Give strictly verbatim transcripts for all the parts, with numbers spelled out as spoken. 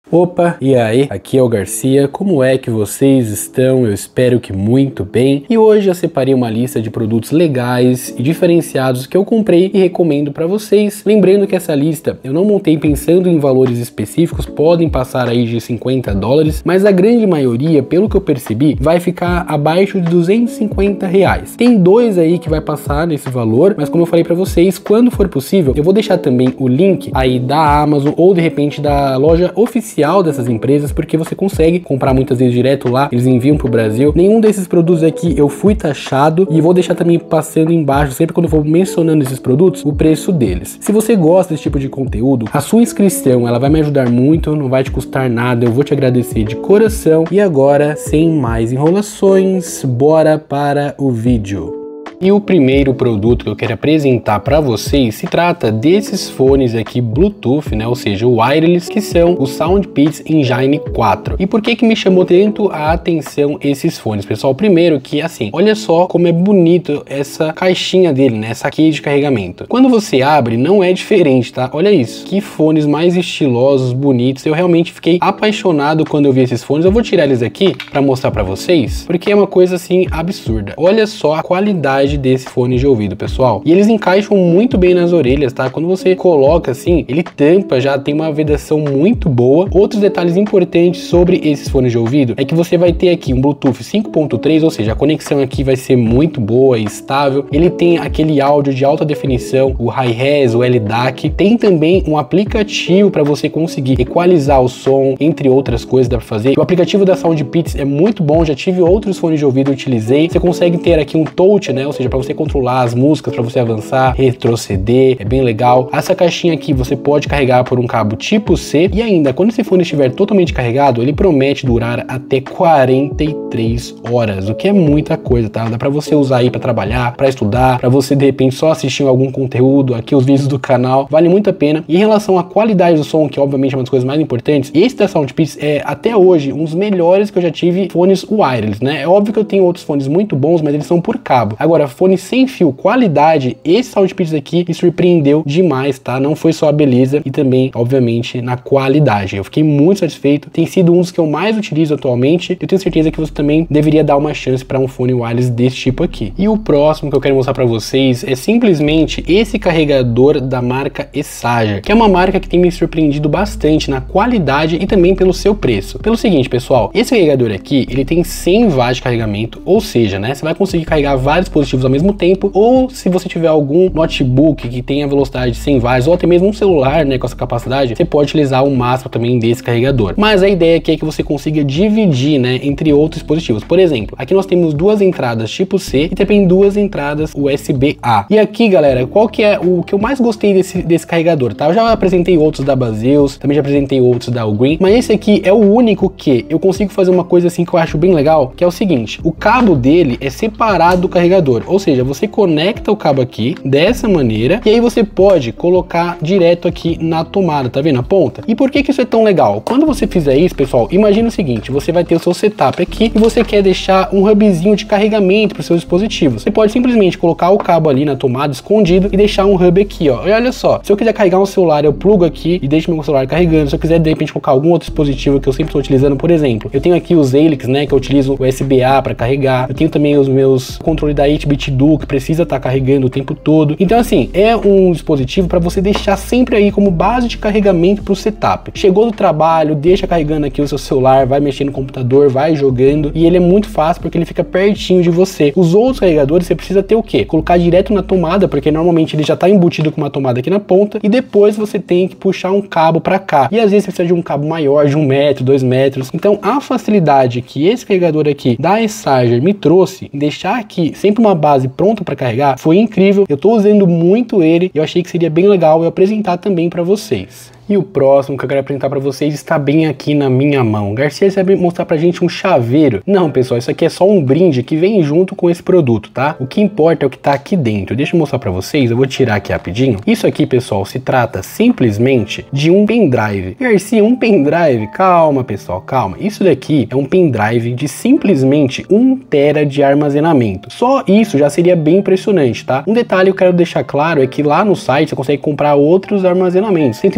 Opa, e aí? Aqui é o Garcia, como é que vocês estão? Eu espero que muito bem. E hoje eu separei uma lista de produtos legais e diferenciados que eu comprei e recomendo para vocês. Lembrando que essa lista eu não montei pensando em valores específicos, podem passar aí de cinquenta dólares, mas a grande maioria, pelo que eu percebi, vai ficar abaixo de duzentos e cinquenta reais. Tem dois aí que vai passar nesse valor, mas como eu falei para vocês, quando for possível, eu vou deixar também o link aí da Amazon ou de repente da loja oficial dessas empresas, porque você consegue comprar muitas vezes direto lá, eles enviam pro Brasil. Nenhum desses produtos aqui eu fui taxado e vou deixar também passando embaixo, sempre quando eu for mencionando esses produtos, o preço deles. Se você gosta desse tipo de conteúdo, a sua inscrição, ela vai me ajudar muito, não vai te custar nada, eu vou te agradecer de coração. E agora, sem mais enrolações, bora para o vídeo. E o primeiro produto que eu quero apresentar para vocês se trata desses fones aqui Bluetooth, né, ou seja, o wireless, que são os SoundPeats Engine quatro. E por que que me chamou tanto a atenção esses fones, pessoal? Primeiro que, assim, olha só como é bonito essa caixinha dele, né, essa key de carregamento. Quando você abre, não é diferente, tá? Olha isso, que fones mais estilosos, bonitos. Eu realmente fiquei apaixonado quando eu vi esses fones. Eu vou tirar eles aqui para mostrar para vocês, porque é uma coisa, assim, absurda. Olha só a qualidade desse fone de ouvido, pessoal. E eles encaixam muito bem nas orelhas, tá? Quando você coloca assim, ele tampa, já tem uma vedação muito boa. Outros detalhes importantes sobre esses fones de ouvido é que você vai ter aqui um Bluetooth cinco ponto três, ou seja, a conexão aqui vai ser muito boa e estável. Ele tem aquele áudio de alta definição, o Hi-Res, o L D A C. Tem também um aplicativo para você conseguir equalizar o som, entre outras coisas dá para fazer. O aplicativo da SoundPeats é muito bom, já tive outros fones de ouvido, utilizei. Você consegue ter aqui um touch, né? Ou seja, para você controlar as músicas, para você avançar, retroceder, é bem legal. Essa caixinha aqui você pode carregar por um cabo tipo C e ainda, quando esse fone estiver totalmente carregado, ele promete durar até quarenta e três horas, o que é muita coisa, tá? Dá para você usar aí para trabalhar, para estudar, para você de repente só assistir algum conteúdo, aqui os vídeos do canal, vale muito a pena. E em relação à qualidade do som, que obviamente é uma das coisas mais importantes, esse da SoundPeats é até hoje um dos melhores que eu já tive fones wireless, né? É óbvio que eu tenho outros fones muito bons, mas eles são por cabo. Agora, fone sem fio, qualidade, esse SoundPeats aqui me surpreendeu demais, tá? Não foi só a beleza e também, obviamente, na qualidade. Eu fiquei muito satisfeito, tem sido um dos que eu mais utilizo atualmente. Eu tenho certeza que você também deveria dar uma chance para um fone wireless desse tipo aqui. E o próximo que eu quero mostrar para vocês é simplesmente esse carregador da marca Essager, que é uma marca que tem me surpreendido bastante na qualidade e também pelo seu preço. Pelo seguinte, pessoal, esse carregador aqui, ele tem cem watts de carregamento, ou seja, né, você vai conseguir carregar vários dispositivos ao mesmo tempo, ou se você tiver algum notebook que tenha velocidade de cem watts, ou até mesmo um celular, né, com essa capacidade, você pode utilizar o máximo também desse carregador. Mas a ideia aqui é que você consiga dividir, né, entre outros dispositivos. Por exemplo, aqui nós temos duas entradas tipo C e também duas entradas U S B A. E aqui, galera, qual que é o que eu mais gostei desse, desse carregador, tá? Eu já apresentei outros da Baseus, também já apresentei outros da Ugreen, mas esse aqui é o único que eu consigo fazer uma coisa assim que eu acho bem legal, que é o seguinte: o cabo dele é separado do carregador, ou seja, você conecta o cabo aqui dessa maneira e aí você pode colocar direto aqui na tomada, tá vendo a ponta? E por que que isso é tão legal? Quando você fizer isso, pessoal, imagina o seguinte: você vai ter o seu setup aqui e você quer deixar um hubzinho de carregamento para os seus dispositivos. Você pode simplesmente colocar o cabo ali na tomada escondido e deixar um hub aqui, ó. E olha só, se eu quiser carregar um celular, eu plugo aqui e deixo meu celular carregando. Se eu quiser de repente colocar algum outro dispositivo que eu sempre estou utilizando, por exemplo, eu tenho aqui os Helix, né, que eu utilizo o U S B A para carregar. Eu tenho também os meus controles da oito bit Duo que precisa estar tá carregando o tempo todo. Então, assim, é um dispositivo para você deixar sempre aí como base de carregamento para o setup. Chegou do trabalho, deixa carregando aqui o seu celular, vai mexer no computador, vai jogando, e ele é muito fácil porque ele fica pertinho de você. Os outros carregadores você precisa ter o quê? Colocar direto na tomada, porque normalmente ele já está embutido com uma tomada aqui na ponta, e depois você tem que puxar um cabo para cá. E às vezes você precisa de um cabo maior, de um metro, dois metros. Então, a facilidade que esse carregador aqui da Essager me trouxe em deixar aqui sempre uma base pronta para carregar foi incrível. Eu tô usando muito ele e eu achei que seria bem legal eu apresentar também para vocês. E o próximo que eu quero apresentar para vocês está bem aqui na minha mão. Garcia sabe mostrar pra gente um chaveiro. Não, pessoal, isso aqui é só um brinde que vem junto com esse produto, tá? O que importa é o que tá aqui dentro. Deixa eu mostrar para vocês, eu vou tirar aqui rapidinho. Isso aqui, pessoal, se trata simplesmente de um pendrive. Garcia, um pendrive? Calma, pessoal, calma. Isso daqui é um pendrive de simplesmente um tera de armazenamento. Só isso já seria bem impressionante, tá? Um detalhe que eu quero deixar claro é que lá no site você consegue comprar outros armazenamentos. cento e vinte e oito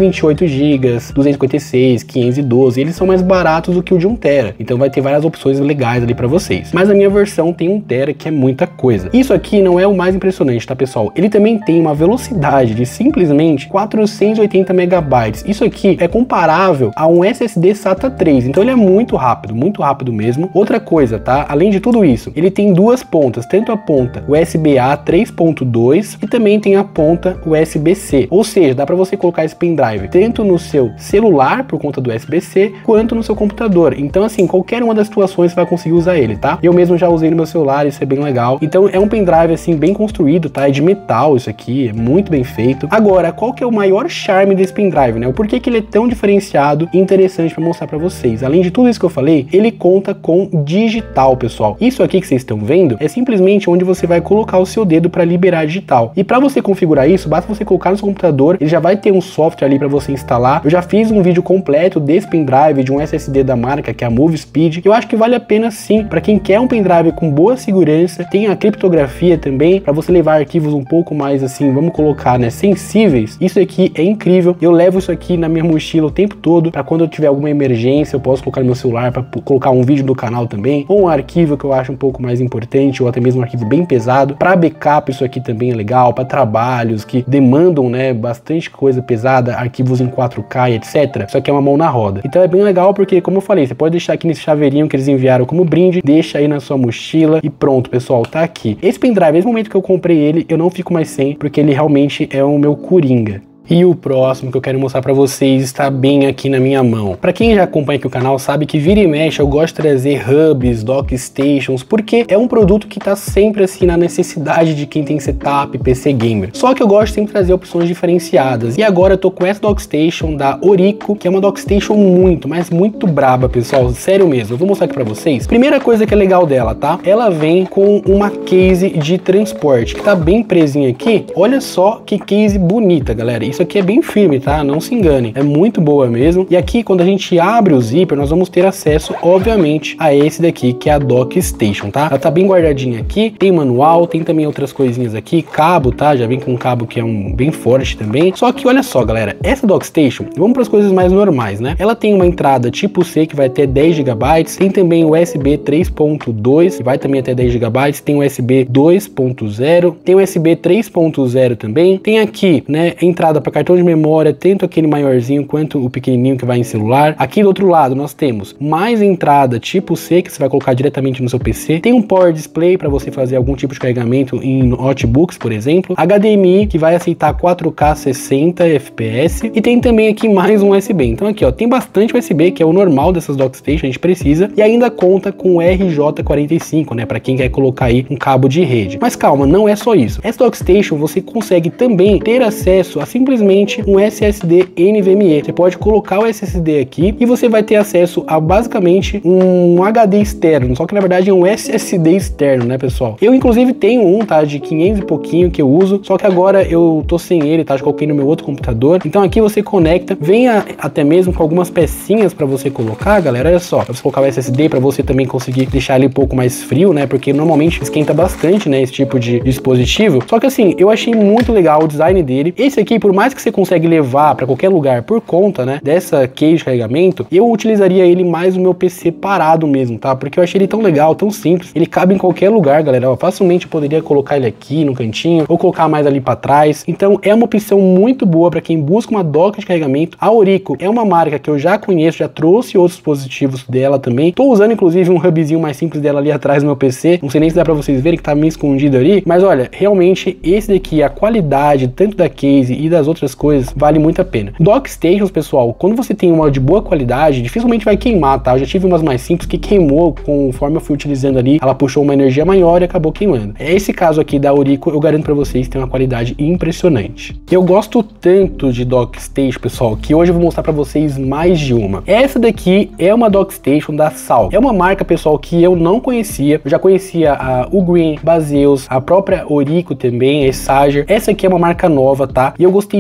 oito gigas, duzentos e cinquenta e seis, quinhentos e doze, eles são mais baratos do que o de um tera, então vai ter várias opções legais ali para vocês. Mas a minha versão tem um tera, que é muita coisa. Isso aqui não é o mais impressionante, tá, pessoal? Ele também tem uma velocidade de simplesmente quatrocentos e oitenta megabytes. Isso aqui é comparável a um S S D SATA três, então ele é muito rápido, muito rápido mesmo. Outra coisa, tá? Além de tudo isso, ele tem duas pontas, tanto a ponta U S B A três ponto dois e também tem a ponta U S B C, ou seja, dá para você colocar esse pendrive tanto no seu celular por conta do U S B C, quanto no seu computador. Então assim, qualquer uma das situações você vai conseguir usar ele, tá? Eu mesmo já usei no meu celular, isso é bem legal. Então é um pendrive assim bem construído, tá? É de metal isso aqui, é muito bem feito. Agora, qual que é o maior charme desse pendrive, né? O porquê que ele é tão diferenciado e interessante para mostrar para vocês. Além de tudo isso que eu falei, ele conta com digital, pessoal. Isso aqui que vocês estão vendo é simplesmente onde você vai colocar o seu dedo para liberar digital. E para você configurar isso, basta você colocar no seu computador, ele já vai ter um software ali para você instalar. Eu já fiz um vídeo completo desse pendrive de um S S D da marca, que é a MoveSpeed. Eu acho que vale a pena sim, para quem quer um pendrive com boa segurança, tem a criptografia também, para você levar arquivos um pouco mais assim, vamos colocar, né, sensíveis. Isso aqui é incrível. Eu levo isso aqui na minha mochila o tempo todo, para quando eu tiver alguma emergência, eu posso colocar no meu celular para colocar um vídeo do canal também, ou um arquivo que eu acho um pouco mais importante, ou até mesmo um arquivo bem pesado. Para backup isso aqui também é legal, para trabalhos que demandam, né, bastante coisa pesada, arquivos em quatro K e etcétera. Isso aqui é uma mão na roda. Então é bem legal porque, como eu falei, você pode deixar aqui nesse chaveirinho que eles enviaram como brinde, deixa aí na sua mochila e pronto, pessoal, tá aqui. Esse pendrive, nesse momento que eu comprei ele, eu não fico mais sem, porque ele realmente é o meu coringa. E o próximo que eu quero mostrar para vocês está bem aqui na minha mão. Para quem já acompanha aqui o canal sabe que vira e mexe eu gosto de trazer hubs, dock stations, porque é um produto que está sempre assim na necessidade de quem tem setup, P C gamer. Só que eu gosto sempre de trazer opções diferenciadas. E agora eu tô com essa dock station da Orico, que é uma dock station muito, mas muito braba, pessoal. Sério mesmo, eu vou mostrar aqui para vocês. Primeira coisa que é legal dela, tá? Ela vem com uma case de transporte, que tá bem presinha aqui. Olha só que case bonita, galera. Isso aqui é bem firme, tá? Não se enganem. É muito boa mesmo. E aqui, quando a gente abre o zíper, nós vamos ter acesso, obviamente, a esse daqui, que é a Dock Station, tá? Ela tá bem guardadinha aqui. Tem manual, tem também outras coisinhas aqui. Cabo, tá? Já vem com um cabo que é um bem forte também. Só que, olha só, galera. Essa Dock Station, vamos para as coisas mais normais, né? Ela tem uma entrada tipo C, que vai até dez gigabytes. Tem também o U S B três ponto dois, que vai também até dez gigabytes. Tem o U S B dois ponto zero. Tem o U S B três ponto zero também. Tem aqui, né, entrada para cartão de memória, tanto aquele maiorzinho quanto o pequenininho que vai em celular. Aqui do outro lado nós temos mais entrada tipo C, que você vai colocar diretamente no seu P C. Tem um Power Display para você fazer algum tipo de carregamento em notebooks, por exemplo. H D M I, que vai aceitar quatro K sessenta F P S. E tem também aqui mais um U S B. Então aqui, ó, tem bastante U S B, que é o normal dessas dockstation, a gente precisa. E ainda conta com o R J quarenta e cinco, né, para quem quer colocar aí um cabo de rede. Mas calma, não é só isso. Essa dockstation você consegue também ter acesso a simplesmente um S S D N V M E. Você pode colocar o S S D aqui e você vai ter acesso a basicamente um H D externo, só que na verdade é um S S D externo, né, pessoal? Eu inclusive tenho um, tá, de quinhentos e pouquinho que eu uso, só que agora eu tô sem ele, tá? Eu coloquei no meu outro computador. Então aqui você conecta, vem a, até mesmo com algumas pecinhas para você colocar, galera. Olha só, pra você colocar o S S D para você também conseguir deixar ele um pouco mais frio, né? Porque normalmente esquenta bastante, né, esse tipo de dispositivo. Só que assim, eu achei muito legal o design dele. Esse aqui, por mais que você consegue levar para qualquer lugar por conta, né, dessa case de carregamento, eu utilizaria ele mais no meu P C parado mesmo, tá? Porque eu achei ele tão legal, tão simples. Ele cabe em qualquer lugar, galera. Ó, facilmente eu poderia colocar ele aqui no cantinho ou colocar mais ali para trás. Então é uma opção muito boa para quem busca uma dock de carregamento. A Orico é uma marca que eu já conheço, já trouxe outros dispositivos dela também. Tô usando inclusive um hubzinho mais simples dela ali atrás no meu P C. Não sei nem se dá para vocês verem que tá meio escondido ali, mas olha, realmente esse daqui, a qualidade tanto da case e das outras coisas, vale muito a pena. Dock stations, pessoal, quando você tem uma de boa qualidade, dificilmente vai queimar, tá? Eu já tive umas mais simples que queimou conforme eu fui utilizando ali, ela puxou uma energia maior e acabou queimando. Esse caso aqui da Orico, eu garanto pra vocês, tem uma qualidade impressionante. Eu gosto tanto de dock station, pessoal, que hoje eu vou mostrar pra vocês mais de uma. Essa daqui é uma dock station da Salk. É uma marca, pessoal, que eu não conhecia. Eu já conhecia a Ugreen, Baseus, a própria Orico também, a Sager. Essa aqui é uma marca nova, tá? E eu gostei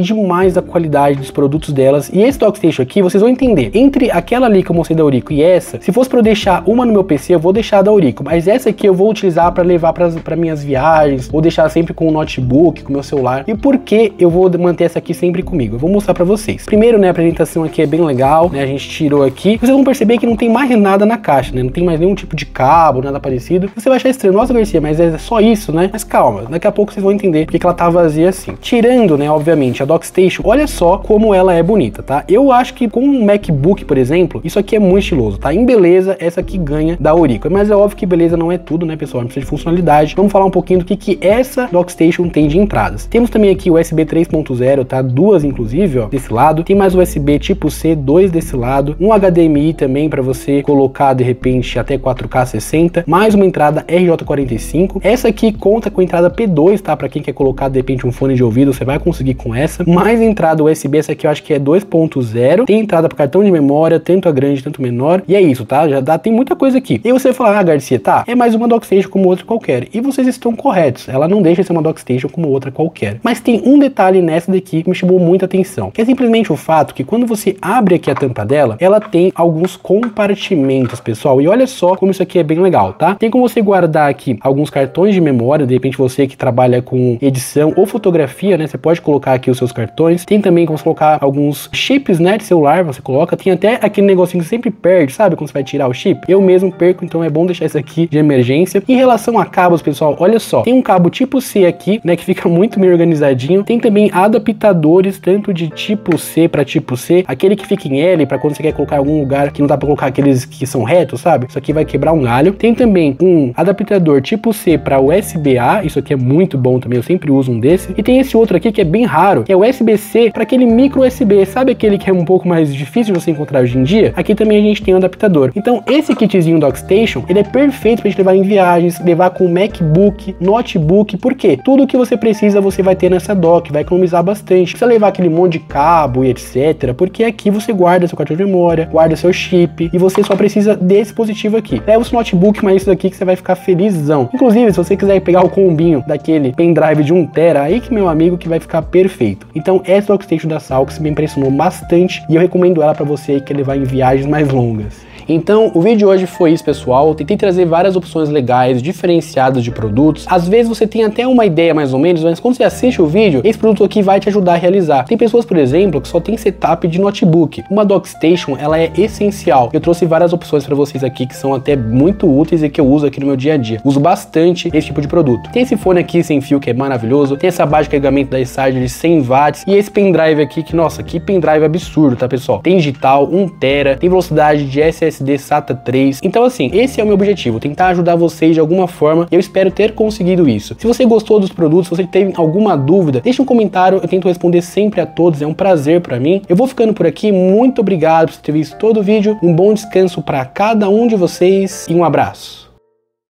demais da qualidade dos produtos delas, e esse DockStation aqui, vocês vão entender, entre aquela ali que eu mostrei da Aurico e essa, se fosse para eu deixar uma no meu P C, eu vou deixar a da Aurico, mas essa aqui eu vou utilizar para levar para minhas viagens, vou deixar sempre com o notebook, com o meu celular. E por que eu vou manter essa aqui sempre comigo? Eu vou mostrar para vocês. Primeiro, né, a apresentação aqui é bem legal, né, a gente tirou aqui, vocês vão perceber que não tem mais nada na caixa, né, não tem mais nenhum tipo de cabo, nada parecido. Você vai achar estranho, nossa, Garcia, mas é só isso, né? Mas calma, daqui a pouco vocês vão entender porque que ela tá vazia assim. Tirando, né, obviamente, a DockStation, olha só como ela é bonita, tá? Eu acho que com um MacBook, por exemplo, isso aqui é muito estiloso, tá? Em beleza, essa aqui ganha da Aurico. Mas é óbvio que beleza não é tudo, né, pessoal? Não precisa de funcionalidade. Vamos falar um pouquinho do que que essa DockStation tem de entradas. Temos também aqui o U S B três ponto zero, tá? Duas, inclusive, ó, desse lado. Tem mais U S B tipo C, dois desse lado. Um H D M I também para você colocar, de repente, até quatro K sessenta. Mais uma entrada R J quarenta e cinco. Essa aqui conta com entrada P dois, tá? Para quem quer colocar, de repente, um fone de ouvido, você vai conseguir com essa. Mais entrada U S B, essa aqui eu acho que é dois ponto zero. Tem entrada para cartão de memória, tanto a grande, tanto menor. E é isso, tá? Já dá, tem muita coisa aqui. E você vai falar, ah, Garcia, tá, é mais uma DockStation como outra qualquer. E vocês estão corretos. Ela não deixa de ser uma DockStation como outra qualquer. Mas tem um detalhe nessa daqui que me chamou muita atenção, que é simplesmente o fato que quando você abre aqui a tampa dela, ela tem alguns compartimentos, pessoal. E olha só como isso aqui é bem legal, tá? Tem como você guardar aqui alguns cartões de memória, de repente você que trabalha com edição ou fotografia, né? Você pode colocar aqui os seus cartões. Tem também como você colocar alguns chips, né, de celular, você coloca. Tem até aquele negocinho que sempre perde, sabe? Quando você vai tirar o chip. Eu mesmo perco, então é bom deixar isso aqui de emergência. Em relação a cabos, pessoal, olha só. Tem um cabo tipo C aqui, né, que fica muito meio organizadinho. Tem também adaptadores, tanto de tipo C para tipo C. Aquele que fica em L, para quando você quer colocar em algum lugar que não dá para colocar aqueles que são retos, sabe? Isso aqui vai quebrar um galho. Tem também um adaptador tipo C para U S B A. Isso aqui é muito bom também, eu sempre uso um desse. E tem esse outro aqui que é bem raro, que é o U S B C para aquele micro U S B. Sabe aquele que é um pouco mais difícil de você encontrar hoje em dia? Aqui também a gente tem um adaptador. Então esse kitzinho DockStation, ele é perfeito pra gente levar em viagens, levar com MacBook, notebook, porque tudo que você precisa você vai ter nessa dock, vai economizar bastante. Precisa levar aquele monte de cabo e etc, porque aqui você guarda seu cartão de memória, guarda seu chip, e você só precisa desse dispositivo aqui. Leva o seu notebook, mas isso daqui que você vai ficar felizão. Inclusive, se você quiser pegar o combinho daquele pendrive de um tera, aí que meu amigo que vai ficar perfeito. Então essa DockStation da Salx me impressionou bastante e eu recomendo ela para você que quer levar em viagens mais longas. Então, o vídeo de hoje foi isso, pessoal. Eu tentei trazer várias opções legais, diferenciadas de produtos. Às vezes você tem até uma ideia mais ou menos, mas quando você assiste o vídeo, esse produto aqui vai te ajudar a realizar. Tem pessoas, por exemplo, que só tem setup de notebook. Uma DockStation, ela é essencial. Eu trouxe várias opções para vocês aqui que são até muito úteis e que eu uso aqui no meu dia a dia. Uso bastante esse tipo de produto. Tem esse fone aqui sem fio que é maravilhoso. Tem essa base de carregamento da Charger de cem watts. E esse pendrive aqui que, nossa, que pendrive absurdo, tá, pessoal? Tem digital, um tera, tem velocidade de S S D SATA três. Então assim, esse é o meu objetivo, tentar ajudar vocês de alguma forma. Eu espero ter conseguido isso. Se você gostou dos produtos, se você teve alguma dúvida, deixa um comentário, eu tento responder sempre a todos, é um prazer para mim. Eu vou ficando por aqui, muito obrigado por ter visto todo o vídeo, um bom descanso para cada um de vocês e um abraço.